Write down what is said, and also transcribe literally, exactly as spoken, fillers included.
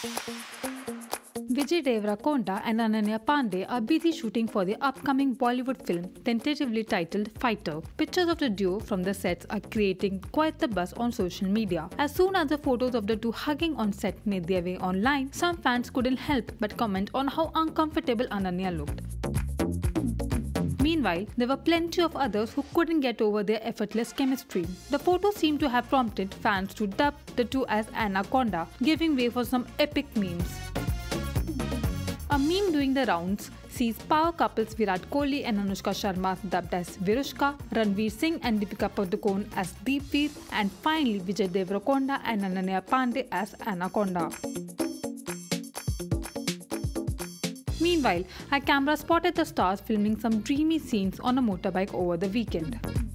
Vijay Deverakonda and Ananya Panday are busy shooting for the upcoming Bollywood film tentatively titled Fighter. Pictures of the duo from the sets are creating quite the buzz on social media. As soon as the photos of the two hugging on set made their way online, some fans couldn't help but comment on how uncomfortable Ananya looked. Meanwhile, there were plenty of others who couldn't get over their effortless chemistry. The photos seem to have prompted fans to dub the two as ANAKONDA, giving way for some epic memes. A meme doing the rounds sees power couples Virat Kohli and Anushka Sharma dubbed as Virushka, Ranveer Singh and Deepika Padukone as Deepveer, and finally Vijay Deverakonda and Ananya Panday as Anaconda. Meanwhile, our camera spotted the stars filming some dreamy scenes on a motorbike over the weekend.